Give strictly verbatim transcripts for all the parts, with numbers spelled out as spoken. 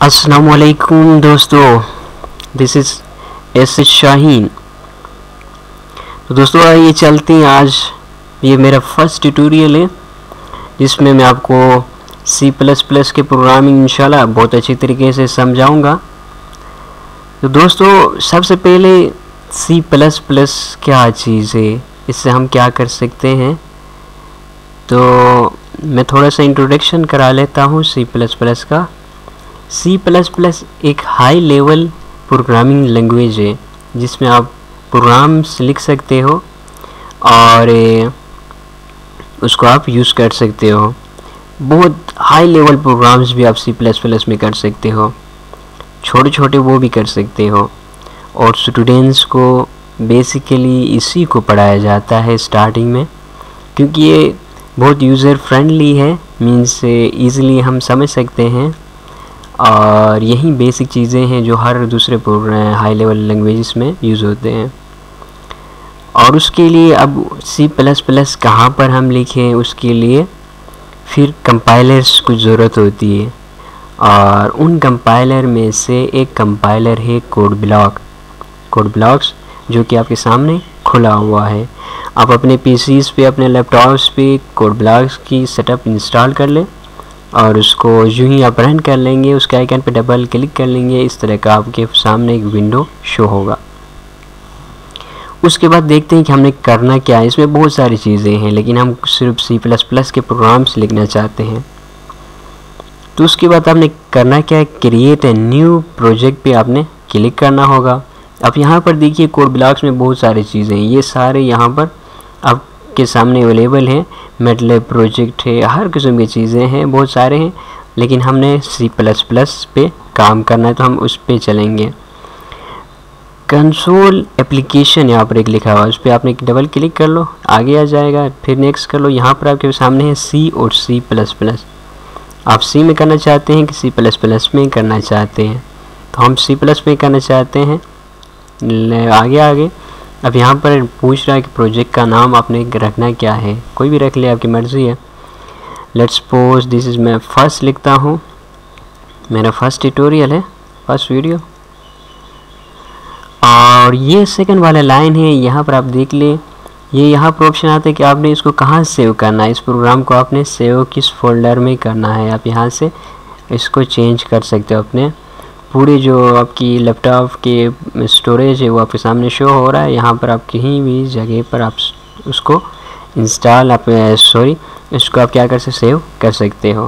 अस्सलाम वालेकुम दोस्तों, this is S H Shaheen. तो दोस्तों आइए चलते हैं। आज ये मेरा फर्स्ट ट्यूटोरियल है जिसमें मैं आपको सी प्लस प्लस के प्रोग्रामिंग इंशाल्लाह बहुत अच्छी तरीके से समझाऊंगा। तो दोस्तों सबसे पहले सी प्लस प्लस क्या चीज़ है, इससे हम क्या कर सकते हैं, तो मैं थोड़ा सा इंट्रोडक्शन करा लेता हूँ सी प्लस प्लस का। सी प्लस प्लस एक हाई लेवल प्रोग्रामिंग लैंग्वेज है जिसमें आप प्रोग्राम्स लिख सकते हो और उसको आप यूज़ कर सकते हो। बहुत हाई लेवल प्रोग्राम्स भी आप सी प्लस प्लस में कर सकते हो, छोटे छोटे वो भी कर सकते हो। और स्टूडेंट्स को बेसिकली इसी को पढ़ाया जाता है स्टार्टिंग में, क्योंकि ये बहुत यूज़र फ्रेंडली है, मीन्स ईज़िली हम समझ सकते हैं। और यही बेसिक चीज़ें हैं जो हर दूसरे प्रोग्राम हाई लेवल लैंग्वेजेस में यूज़ होते हैं। और उसके लिए अब सी प्लस प्लस कहाँ पर हम लिखें, उसके लिए फिर कंपाइलर्स की ज़रूरत होती है। और उन कंपाइलर में से एक कंपाइलर है कोड ब्लॉक कोड ब्लॉक्स जो कि आपके सामने खुला हुआ है। आप अपने पीसीज पे, अपने लैपटॉप्स पे कोड ब्लॉक्स की सेटअप इंस्टॉल कर लें और उसको यूं ही आप रन कर लेंगे। उसके आइकन पे डबल क्लिक कर लेंगे, इस तरह का आपके सामने एक विंडो शो होगा। उसके बाद देखते हैं कि हमने करना क्या है। इसमें बहुत सारी चीज़ें हैं लेकिन हम सिर्फ सी प्लस प्लस के प्रोग्राम्स लिखना चाहते हैं। तो उसके बाद आपने करना क्या है, क्रिएट ए न्यू प्रोजेक्ट पे आपने क्लिक करना होगा। अब यहाँ पर देखिए कोड ब्लॉक्स में बहुत सारी चीज़ें हैं, ये सारे यहाँ पर आपके सामने अवेलेबल हैं। मेटलैब प्रोजेक्ट है, हर किस्म की चीज़ें हैं, बहुत सारे हैं, लेकिन हमने सी प्लस प्लस पे काम करना है तो हम उस पे चलेंगे। कंसोल एप्लीकेशन यहाँ पर एक लिखा हुआ है, उस पर आपने डबल क्लिक कर लो, आगे आ जाएगा। फिर नेक्स्ट कर लो। यहाँ पर आपके सामने है सी और सी प्लस प्लस। आप सी में करना चाहते हैं कि सी प्लस प्लस में करना चाहते हैं, तो हम सी प्लस में करना चाहते हैं। आगे आगे अब यहाँ पर पूछ रहा है कि प्रोजेक्ट का नाम आपने रखना क्या है, कोई भी रख ले, आपकी मर्ज़ी है। लेट्स सपोज दिस इज़ मैं फर्स्ट लिखता हूँ, मेरा फर्स्ट ट्यूटोरियल है, फर्स्ट वीडियो। और ये सेकंड वाला लाइन है, यहाँ पर आप देख ले, ये यहाँ पर ऑप्शन आता है कि आपने इसको कहाँ सेव करना है। इस प्रोग्राम को आपने सेव किस फोल्डर में करना है। आप यहाँ से इसको चेंज कर सकते हो। अपने पूरे जो आपकी लैपटॉप के स्टोरेज है वो आपके सामने शो हो रहा है। यहाँ पर आप कहीं भी जगह पर आप उसको इंस्टॉल आप सॉरी इसको आप क्या कर सकते सेव कर सकते हो।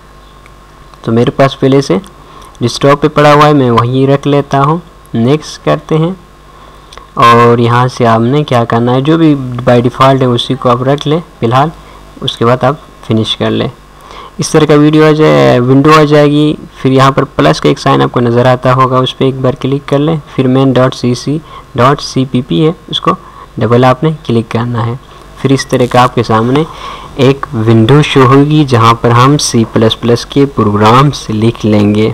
तो मेरे पास पहले से डेस्कटॉप पे पड़ा हुआ है, मैं वहीं रख लेता हूँ। नेक्स्ट करते हैं और यहाँ से आपने क्या करना है, जो भी बाय डिफ़ॉल्ट है उसी को आप रख ले फ़िलहाल। उसके बाद आप फिनिश कर ले। इस तरह का वीडियो आ जाए विंडो आ जाएगी। फिर यहाँ पर प्लस का एक साइन आपको नज़र आता होगा, उस पर एक बार क्लिक कर लें। फिर main dot C C dot C P P है, उसको डबल आपने क्लिक करना है। फिर इस तरह का आपके सामने एक विंडो शो होगी जहाँ पर हम सी प्लस प्लस के प्रोग्राम्स लिख लेंगे।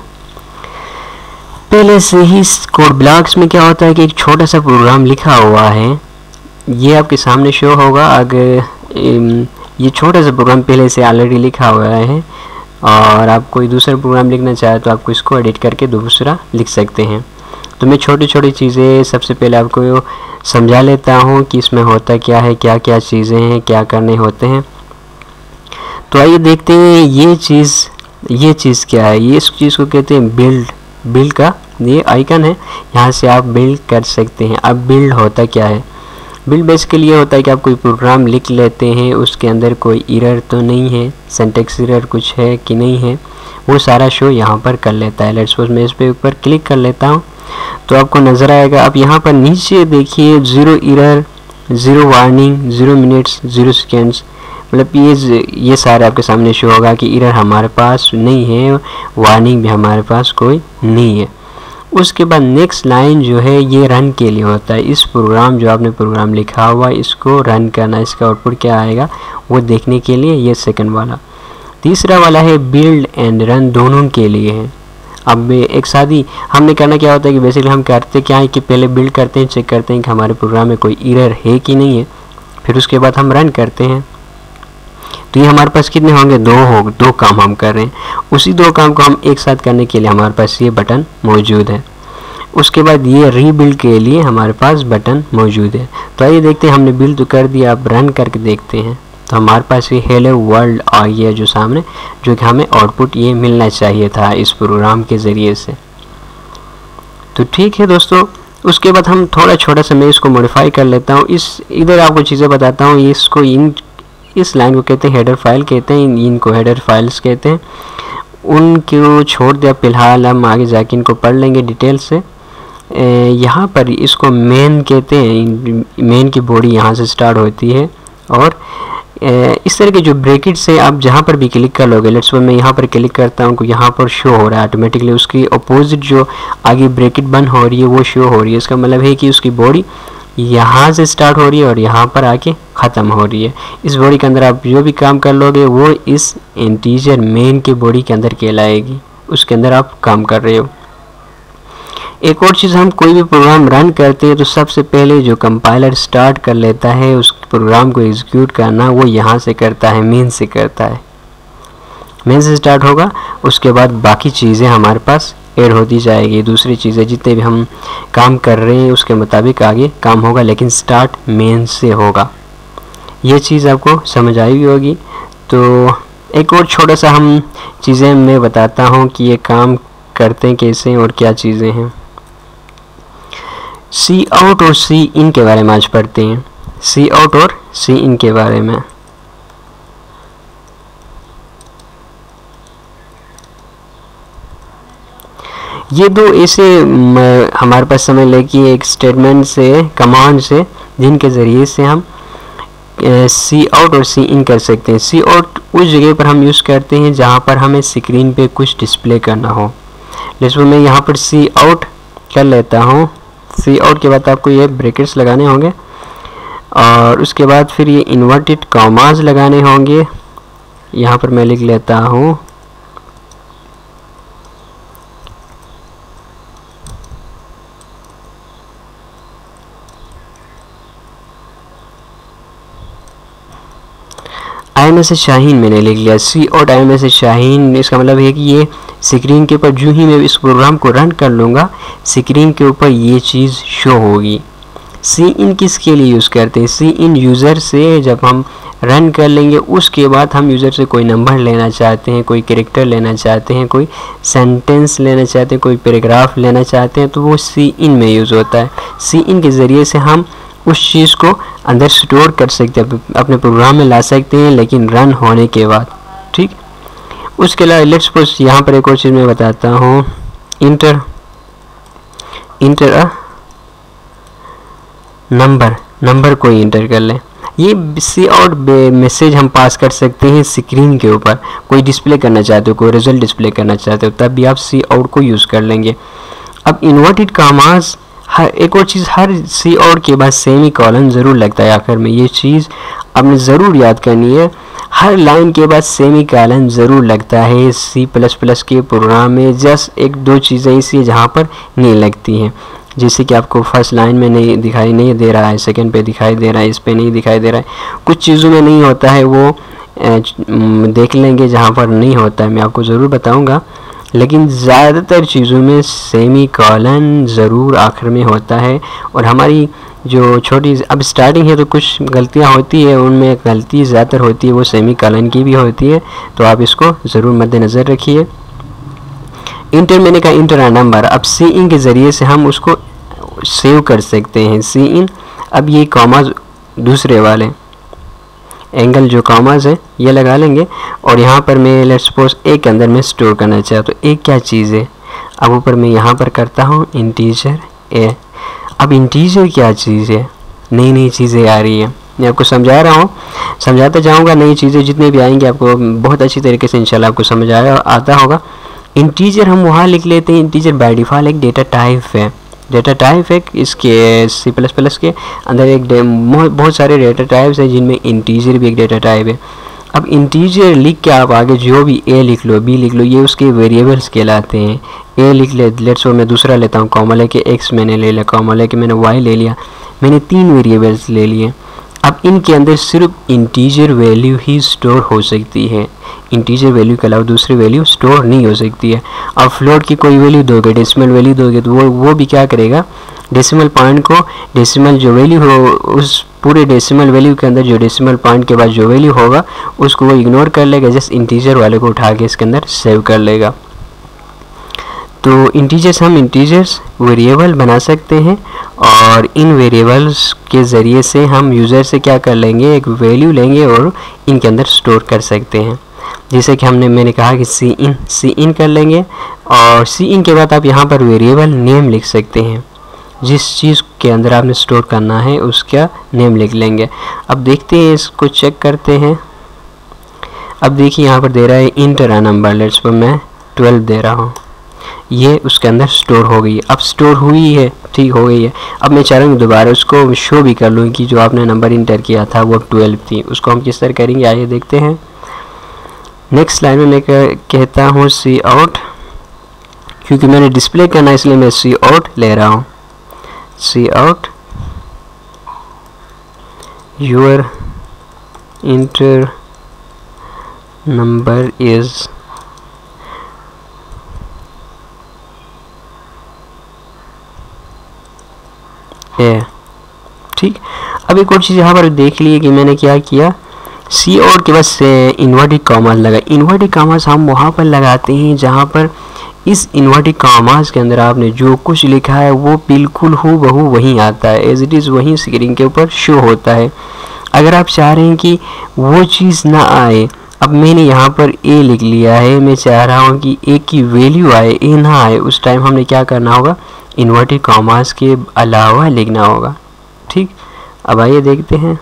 पहले से ही कोड ब्लॉक्स में क्या होता है कि एक छोटा सा प्रोग्राम लिखा हुआ है, ये आपके सामने शो होगा। अगर ये छोटा सा प्रोग्राम पहले से ऑलरेडी लिखा हुआ है और आप कोई दूसरा प्रोग्राम लिखना चाहे तो आपको इसको एडिट करके दूसरा लिख सकते हैं। तो मैं छोटी छोटी चीज़ें सबसे पहले आपको समझा लेता हूँ कि इसमें होता क्या है, क्या क्या चीज़ें हैं, क्या करने होते हैं। तो आइए देखते हैं ये चीज़ ये चीज़ क्या है। ये इस चीज़ को कहते हैं बिल्ड। बिल्ड का ये आइकन है, यहाँ से आप बिल्ड कर सकते हैं। अब बिल्ड होता क्या है, बिल्ड बेसिकली ये होता है कि आप कोई प्रोग्राम लिख लेते हैं, उसके अंदर कोई एरर तो नहीं है, सिंटैक्स एरर कुछ है कि नहीं है, वो सारा शो यहाँ पर कर लेता है। लेट्स सपोज मैं इस पे ऊपर क्लिक कर लेता हूँ तो आपको नज़र आएगा। अब यहाँ पर नीचे देखिए zero error, zero warning, zero minutes, zero seconds, मतलब ये ये सारे आपके सामने शो होगा कि एरर हमारे पास नहीं है, वार्निंग भी हमारे पास कोई नहीं है। उसके बाद नेक्स्ट लाइन जो है ये रन के लिए होता है। इस प्रोग्राम जो आपने प्रोग्राम लिखा हुआ है इसको रन करना, इसका आउटपुट क्या आएगा वो देखने के लिए ये सेकंड वाला। तीसरा वाला है बिल्ड एंड रन, दोनों के लिए है। अब एक साथ ही हमने करना क्या होता है कि बेसिकली हम करते क्या है कि पहले बिल्ड करते हैं, चेक करते हैं कि हमारे प्रोग्राम में कोई एरर है कि नहीं है, फिर उसके बाद हम रन करते हैं। तो ये हमारे पास कितने होंगे, दो हो दो काम हम कर रहे हैं। उसी दो काम को हम एक साथ करने के लिए हमारे पास ये बटन मौजूद है। उसके बाद ये रीबिल्ड के लिए हमारे पास बटन मौजूद है। तो आइए देखते हैं, हमने बिल्ड तो कर दिया, अब रन करके देखते हैं। तो हमारे पास ये हेलो वर्ल्ड आ गया जो सामने, जो कि हमें आउटपुट ये मिलना चाहिए था इस प्रोग्राम के ज़रिए से। तो ठीक है दोस्तों, उसके बाद हम थोड़ा छोटा सा मैं इसको मॉडिफाई कर लेता हूँ। इस इधर आपको चीज़ें बताता हूँ। इसको इन इस लाइन को कहते हैं हेडर फाइल कहते हैं, इनको हेडर फाइल्स कहते हैं। उनको छोड़ दिया फिलहाल, हम आगे जाके इनको पढ़ लेंगे डिटेल से। यहाँ पर इसको मेन कहते हैं, मेन की बॉडी यहाँ से स्टार्ट होती है और इस तरह के जो ब्रैकेट्स है आप जहाँ पर भी क्लिक कर लोगे, लेट्स सपोज मैं यहाँ पर क्लिक करता हूँ, यहाँ पर शो हो रहा है ऑटोमेटिकली, उसकी अपोजिट जो आगे ब्रैकेट बंद हो रही है वो शो हो रही है। इसका मतलब है कि उसकी बॉडी यहाँ से स्टार्ट हो रही है और यहाँ पर आके ख़त्म हो रही है। इस बॉडी के अंदर आप जो भी काम कर लोगे वो इस इंटीजर मेन के बॉडी के अंदर कहलाएगी, उसके अंदर आप काम कर रहे हो। एक और चीज़, हम कोई भी प्रोग्राम रन करते हैं तो सबसे पहले जो कंपाइलर स्टार्ट कर लेता है उस प्रोग्राम को एग्जीक्यूट करना, वो यहाँ से करता है, मेन से करता है। मेन से स्टार्ट होगा, उसके बाद बाकी चीज़ें हमारे पास ऐड होती जाएगी। दूसरी चीज़ें जितने भी हम काम कर रहे हैं उसके मुताबिक आगे काम होगा, लेकिन स्टार्ट मेन से होगा। ये चीज़ आपको समझ आई होगी। तो एक और छोटा सा हम चीज़ें मैं बताता हूँ कि ये काम करते हैं कैसे और क्या चीज़ें हैं। सी आउट और सी इन के बारे में आज पढ़ते हैं। सी आउट और सी इन के बारे में। ये दो ऐसे हमारे पास समझ लें कि एक स्टेटमेंट से, कमांड से, जिनके ज़रिए से हम सी आउट और सी इन कर सकते हैं। सी आउट उस जगह पर हम यूज़ करते हैं जहाँ पर हमें स्क्रीन पे कुछ डिस्प्ले करना हो। जैसे मैं यहाँ पर सी आउट कर लेता हूँ। सी आउट के बाद आपको ये ब्रैकेट्स लगाने होंगे और उसके बाद फिर ये इन्वर्टेड कॉमास लगाने होंगे। यहाँ पर मैं लिख लेता हूँ आई एम एस शाहीन, मैंने लिख लिया C out I M S Shaheen. इसका मतलब है कि ये स्क्रीन के ऊपर जो ही मैं इस प्रोग्राम को रन कर लूँगा, स्क्रीन के ऊपर ये चीज़ शो होगी। सी इन किसके लिए यूज़ करते हैं? सी इन यूज़र से जब हम रन कर लेंगे उसके बाद हम यूज़र से कोई नंबर लेना चाहते हैं, कोई कैरेक्टर लेना चाहते हैं, कोई सेंटेंस लेना चाहते हैं, कोई पैराग्राफ लेना चाहते हैं, तो वो सी इन में यूज़ होता है। सी इन के ज़रिए से हम उस चीज़ को अंदर स्टोर कर सकते हैं, अपने प्रोग्राम में ला सकते हैं, लेकिन रन होने के बाद। ठीक, उसके अलावा लेट्स सपोज यहाँ पर एक और चीज़ मैं बताता हूँ। Enter enter a number, number कोई इंटर कर लें। ये सी आउट मैसेज हम पास कर सकते हैं स्क्रीन के ऊपर। कोई डिस्प्ले करना चाहते हो, कोई रिजल्ट डिस्प्ले करना चाहते हो, तब भी आप सी आउट को यूज़ कर लेंगे। अब इन्वर्टेड कॉमास, हर एक और चीज़, हर सी आउट के बाद सेमी कॉलन ज़रूर लगता है आखिर में। ये चीज़ आपने ज़रूर याद करनी है, हर लाइन के बाद सेमी कॉलन ज़रूर लगता है सी प्लस प्लस के प्रोग्राम में। जस्ट एक दो चीज़ें ऐसी जहाँ पर नहीं लगती हैं, जैसे कि आपको फर्स्ट लाइन में नहीं दिखाई नहीं दे रहा है, सेकंड पे दिखाई दे रहा है, इस पे नहीं दिखाई दे रहा है। कुछ चीज़ों में नहीं होता है, वो देख लेंगे जहाँ पर नहीं होता है, मैं आपको ज़रूर बताऊँगा। लेकिन ज़्यादातर चीज़ों में सेमी कॉलन ज़रूर आखिर में होता है। और हमारी जो छोटी अब स्टार्टिंग है तो कुछ गलतियाँ होती है, उनमें गलती ज़्यादातर होती है वो सेमी कॉलन की भी होती है, तो आप इसको ज़रूर मद्देनज़र रखिए। इंटर मैंने कहा इंटर आ नंबर। अब सी इन के ज़रिए से हम उसको सेव कर सकते हैं। सी इन, अब ये कॉमास दूसरे वाले एंगल जो कॉमास है ये लगा लेंगे और यहाँ पर मैं लेट्स सपोज ए के अंदर मैं स्टोर करना चाहता हूँ। ए क्या चीज़ है? अब ऊपर मैं यहाँ पर करता हूँ इंटीजर ए। अब इंटीजर क्या चीज़ है? नई नई चीज़ें आ रही है, मैं आपको समझा रहा हूँ, समझाता जाऊँगा। नई चीज़ें जितने भी आएंगे आपको बहुत अच्छी तरीके से इंशाल्लाह आपको समझ आया आता होगा। इंटीजर हम वहाँ लिख लेते हैं। इंटीजर बाय डिफ़ॉल्ट एक डेटा टाइप है, डेटा टाइप है इसके सी प्लस प्लस के अंदर एक बहुत सारे डेटा टाइप्स हैं जिनमें इंटीजर भी एक डेटा टाइप है। अब इंटीजर लिख के आप आगे जो भी ए लिख लो, बी लिख लो, ये उसके वेरिएबल्स कहलाते हैं। ए लिख ले, लेट्स सो मैं दूसरा लेता हूँ, कॉमा लेके एक्स मैंने ले लिया, कॉमा लेके मैंने वाई ले लिया, मैंने तीन वेरिएबल्स ले लिए। अब इनके अंदर सिर्फ इंटीजर वैल्यू ही स्टोर हो सकती है, इंटीजर वैल्यू के अलावा दूसरी वैल्यू स्टोर नहीं हो सकती है। अब फ्लोट की कोई वैल्यू दोगे, डेसिमल वैल्यू दोगे, तो वो वो भी क्या करेगा, डेसिमल पॉइंट को, डेसिमल जो वैल्यू हो उस पूरे डेसिमल वैल्यू के अंदर जो डेसिमल पॉइंट के बाद जो वैल्यू होगा उसको वो इग्नोर कर लेगा, जस्ट इंटीजर वाले को उठा के इसके अंदर सेव कर लेगा। तो इंटीजर्स, हम इंटीजर्स वेरिएबल बना सकते हैं और इन वेरिएबल्स के ज़रिए से हम यूज़र से क्या कर लेंगे, एक वैल्यू लेंगे और इनके अंदर स्टोर कर सकते हैं। जैसे कि हमने मैंने कहा कि सी इन सी इन कर लेंगे और सी इन के बाद आप यहाँ पर वेरिएबल नेम लिख सकते हैं, जिस चीज़ के अंदर आपने स्टोर करना है उसका नेम लिख लेंगे। अब देखते हैं, इसको चेक करते हैं। अब देखिए यहाँ पर दे रहा है इंटर अ नंबर, लेट्स पर मैं ट्वेल्व दे रहा हूँ, ये उसके अंदर स्टोर हो गई। अब स्टोर हुई है, ठीक हो गई है। अब मैं चाह रहा हूँ दोबारा उसको शो भी कर लूँ कि जो आपने नंबर इंटर किया था वो ट्वेल्व थी। उसको हम किस तरह करेंगे, आइए देखते हैं। नेक्स्ट लाइन में मैं कहता हूँ सी आउट, क्योंकि मैंने डिस्प्ले करना है इसलिए मैं सी आउट ले रहा हूँ। C out your enter number is A, ठीक। अब एक और चीज़ यहाँ पर देख लिए कि मैंने क्या किया, सी और के बस इन्वर्टेड कॉमास लगा। इन्वर्टेड कॉमास हम वहाँ पर लगाते हैं जहाँ पर इस इन्वर्टेड कॉमास के अंदर आपने जो कुछ लिखा है वो बिल्कुल हूबहू वहीं आता है, एज इट इज़ वहीं स्क्रीन के ऊपर शो होता है। अगर आप चाह रहे हैं कि वो चीज़ ना आए, अब मैंने यहाँ पर ए लिख लिया है, मैं चाह रहा हूँ कि ए की वैल्यू आए, ए ना आए, उस टाइम हमने क्या करना होगा, इन्वर्टेड कॉमास के अलावा लिखना होगा, ठीक। अब आइए देखते हैं।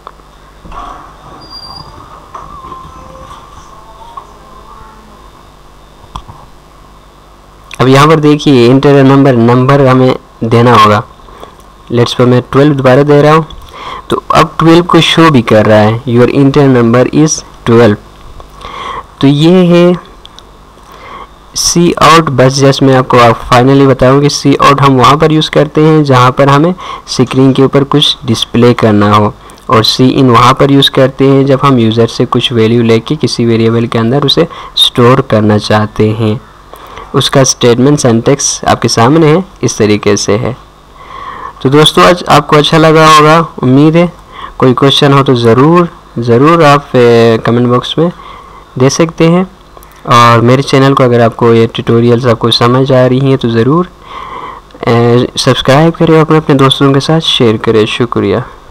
अब यहाँ पर देखिए इंटर नंबर, नंबर हमें देना होगा। लेट्स पर मैं ट्वेल्व दोबारा दे रहा हूँ, तो अब ट्वेल्व को शो भी कर रहा है, your enter number is twelve. तो ये है सी आउट। बस जस्ट मैं आपको फाइनली बताऊँ कि सी आउट हम वहाँ पर यूज़ करते हैं जहाँ पर हमें स्क्रीन के ऊपर कुछ डिस्प्ले करना हो, और सी इन वहाँ पर यूज़ करते हैं जब हम यूज़र से कुछ वैल्यू लेके किसी वेरिएबल के अंदर उसे स्टोर करना चाहते हैं। उसका स्टेटमेंट सिंटैक्स आपके सामने है, इस तरीके से है। तो दोस्तों आज आपको अच्छा लगा होगा, उम्मीद है। कोई क्वेश्चन हो तो ज़रूर ज़रूर आप कमेंट बॉक्स में दे सकते हैं, और मेरे चैनल को अगर आपको ये ट्यूटोरियल्स आपको समझ आ रही हैं तो ज़रूर सब्सक्राइब करें और अपने अपने दोस्तों के साथ शेयर करें। शुक्रिया।